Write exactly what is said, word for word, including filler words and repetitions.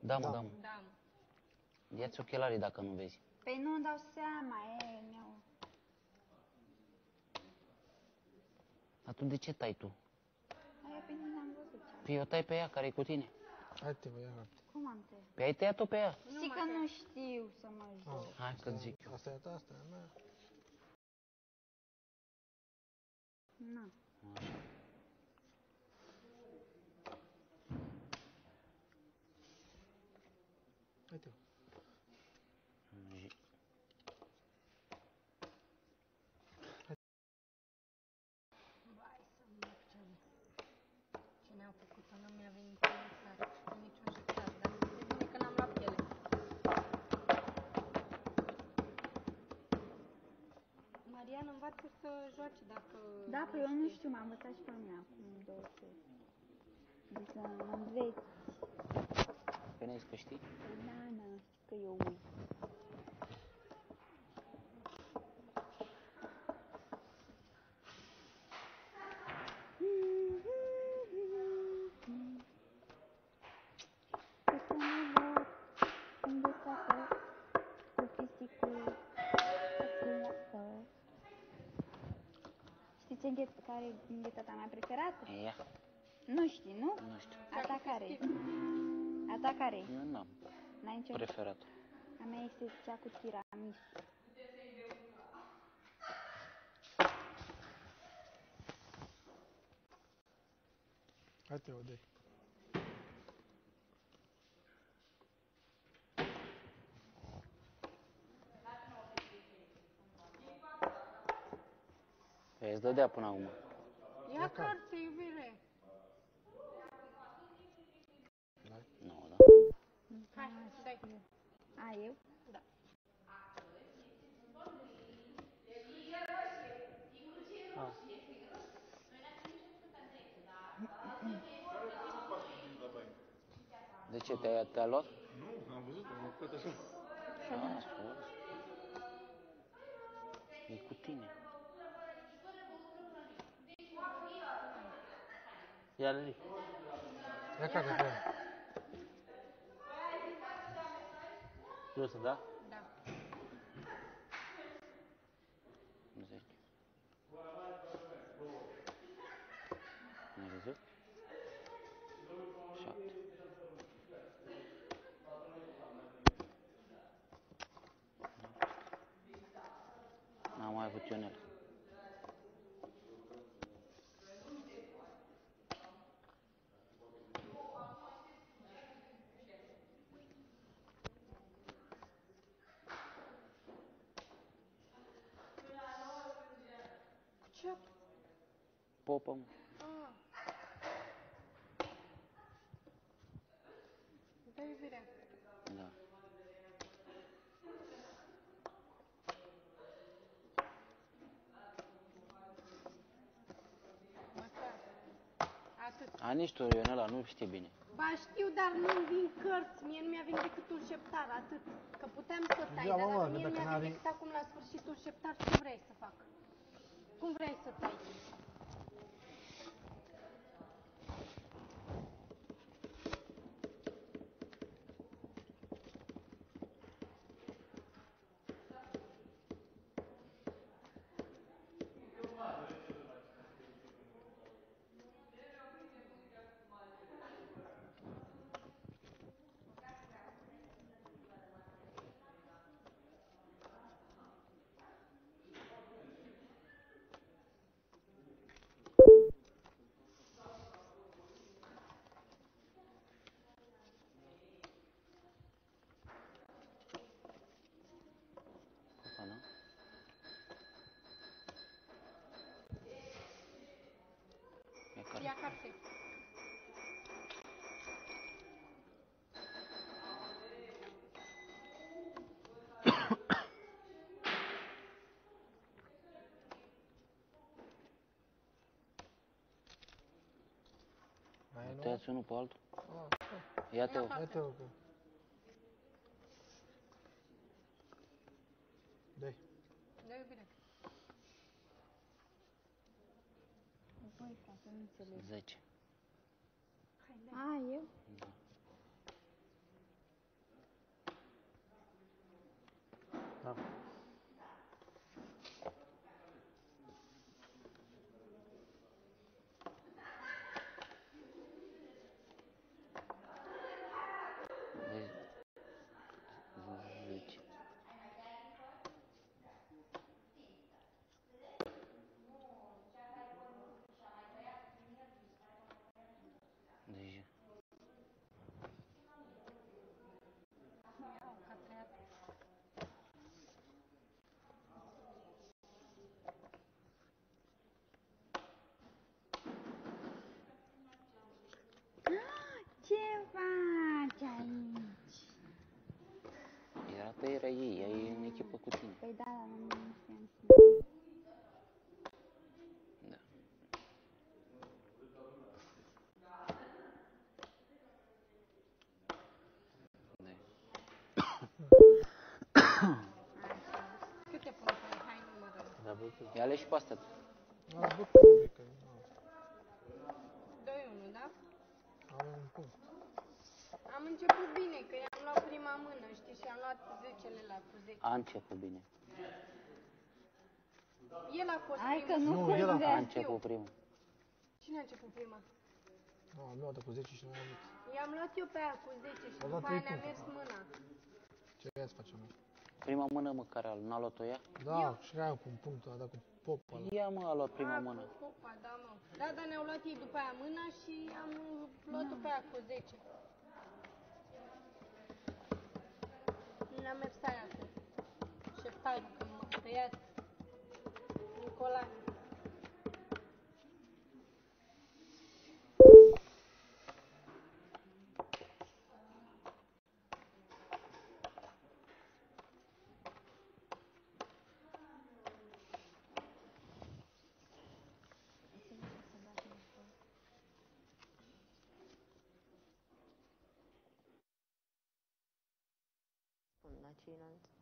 Da, mă, da, mă. Da, mă. Ia-ți ochelarii dacă nu vezi. Păi nu dau seama, e, mi-au... Dar tu de ce tai tu? Aia pe mine am văzut. Păi eu tai pe ea care e cu tine. Hai te ia rapid. Cum am tăiat? Păi ai tăiat-o pe ea. Și că nu știu să mă joc. Ah, Hai că zic eu. Asta e a ta, asta e a mea. Na. Așa. Uite. Vai să mă ce ce ne-a făcut-o, nu mi-a venit niciodată, niciun așteptare, dar e bine că n-am luat piele. Marian, învață să joace dacă Da, păi eu nu știu, m-am învățat și pe mine acum două seri. Adică înveți. Crezi că știi? Da, da, știi că eu uit. Că mă văd cum desfacă cu pisicul cuculată. Știi ce îngheț- care e înghețata mea preferată? Ia, Nu știi, nu? nu știu. A ta care e? A ta care e? Eu n-am N-ai nicio... preferat. A mea este cea cu tiramisu. Hai te o dai. Păi îți dădea până acum. Ia cărți, iubire! Dai. Nu, da. Hai, dai. A, eu? Da. Ah. De ce, te-a te luat? Nu, am văzut, am apucat așa. A, sus. E cu tine. Ia Lili. Ia care pe ea. Jos, da? Da. zece. Ai văzut? șapte. N-am mai avut Ionel. Ce? Popă, mă. Ah. Da, iubirea. Da. Măcar. Atât. A, nici tu, Ionela, nu știi bine. Ba știu, dar nu-mi vin cărți. Mie nu mi-a venit decât un șeptar, atât. Că puteam să tai, Ia, dar mă, dacă mă, mie dacă nu mi-a n-are- venit decât acum la sfârșit un șeptar, ce vrei să fac? Cum vrei să tai? Popa, nu? Ia care? Ia carte. Mai e nu? Tăiați unul pe altul. Ah, Ia-te-o. ia te o că. Dai. Da, iubire. Voi, frate, nu înțeleg. zece. Hai, dai. A, eu? Da. ei, ea e în echipă cu tine. Păi da, dar nu știam cine. Da. Câte puncte ai? Hai, numărăm. Da, bă, ia-le și pe astea. Am bă publică. doi unu, da? Am un punct. Am început bine, că i-am luat prima mână, știi, și am luat zecele la cu zece. A început bine. El a fost Hai că primul. nu Nu, el a- prinde. A început primul. Cine a început prima? Nu, am luat de cu zece și nu am avut. I-am luat eu pe aia cu zece și Au luat după aia trei ne-a puncte. mers mâna. Ce ia să facem? Mă? Prima mână, mă, care n-a luat-o ea? Da, și aia cu un punct, a dat cu popa ăla. Ia, mă, a luat prima A, mână. cu popa, da, mă. Da, dar ne-au luat ei după aia mâna și am luat-o pe aia cu zece. Nu ne-a mers aia cu șeptarul, că m-a tăiat Nicolae. La ceilalți.